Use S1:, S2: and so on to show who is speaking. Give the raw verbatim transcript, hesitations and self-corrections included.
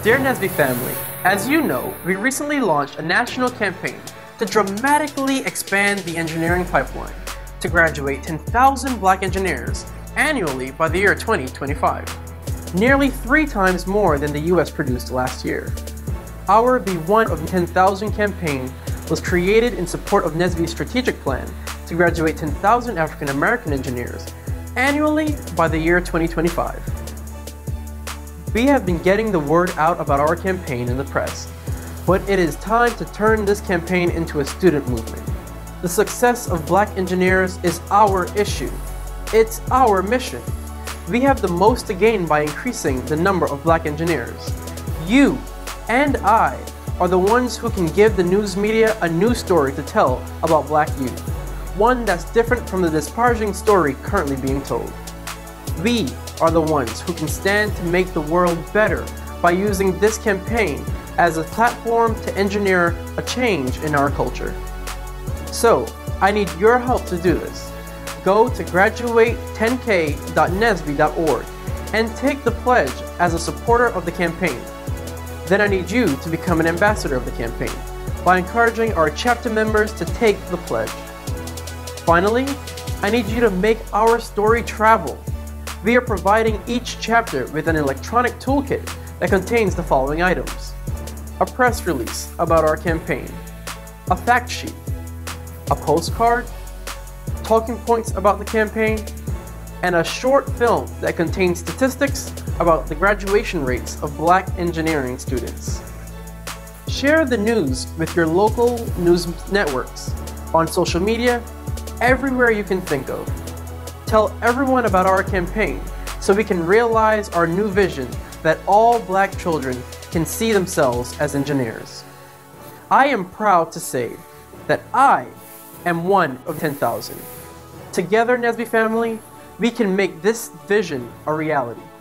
S1: Dear N S B E family, as you know, we recently launched a national campaign to dramatically expand the engineering pipeline to graduate ten thousand black engineers annually by the year twenty twenty-five, nearly three times more than the U S produced last year. Our Be One of ten thousand campaign was created in support of N S B E's strategic plan to graduate ten thousand African American engineers annually by the year twenty twenty-five. We have been getting the word out about our campaign in the press, but it is time to turn this campaign into a student movement. The success of black engineers is our issue. It's our mission. We have the most to gain by increasing the number of black engineers. You and I are the ones who can give the news media a new story to tell about black youth, one that's different from the disparaging story currently being told. We are the ones who can stand to make the world better by using this campaign as a platform to engineer a change in our culture. So, I need your help to do this. Go to graduate ten K dot N S B E dot org and take the pledge as a supporter of the campaign. Then I need you to become an ambassador of the campaign by encouraging our chapter members to take the pledge. Finally, I need you to make our story travel. We are providing each chapter with an electronic toolkit that contains the following items: a press release about our campaign, a fact sheet, a postcard, talking points about the campaign, and a short film that contains statistics about the graduation rates of black engineering students. Share the news with your local news networks, on social media, everywhere you can think of. Tell everyone about our campaign so we can realize our new vision that all black children can see themselves as engineers. I am proud to say that I am one of ten thousand. Together, N S B E family, we can make this vision a reality.